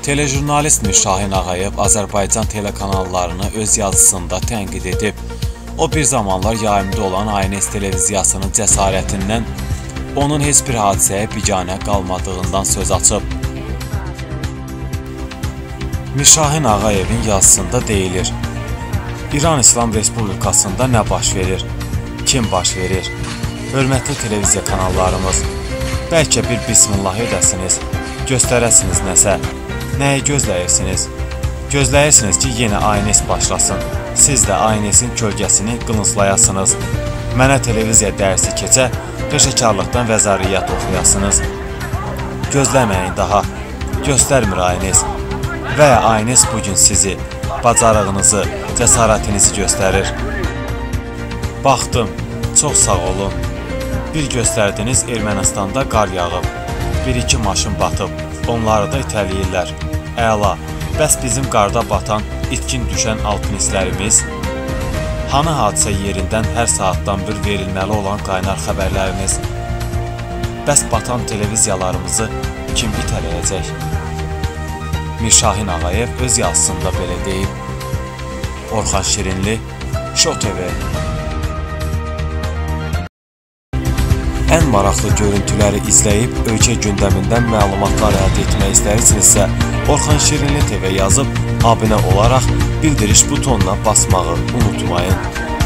Telejurnalist Mirşahin Ağayev Azərbaycan telekanallarını öz yazısında tənqid edib. O bir zamanlar yayımda olan ANS televiziyasının cəsarətindən onun heç bir hadisəyə biganə qalmadığından söz açıb. Mirşahin Ağayevin yazısında deyilir: İran İslam Respublikasında nə baş verir? Kim baş verir? Hörmətli televiziya kanallarımız, bəlkə bir bismillah edəsiniz, göstərəsiniz nəsə. Nəyi gözləyirsiniz? Gözləyirsiniz ki, yenə ANS başlasın. Siz də ANS-in kölgəsini qılınclayasınız. Mənə televiziya dərsi keçə, peşəkarlıqdan vəzariyyət oxuyasınız. Gözləməyin daha. Göstərmir ANS. Və ya ANS bugün sizi, bacarığınızı, cəsarətinizi göstərir. Baxdım, çox sağ olun. Bir göstərdiniz, Ermənistanda qar yağıb. Bir-iki maşın batıb. Onları da itələyirlər. Əla, bəs bizim qarda batan, itkin düşən alpinistlərimiz? Hanı hadisə yerindən hər saatdan bir verilməli olan qaynar xəbərlərimiz? Bəs batan televiziyalarımızı kim itələyəcək? Mirşahin Ağayev öz yazısında belə deyib. Orxan Şirinli, Show TV. Ən maraqlı görüntüləri izləyib, ölkə gündəmindən məlumatlar əldə etmək istəyirsinizsə, Orxan Şirinli TV yazıb, abunə olaraq bildiriş butonuna basmağı unutmayın.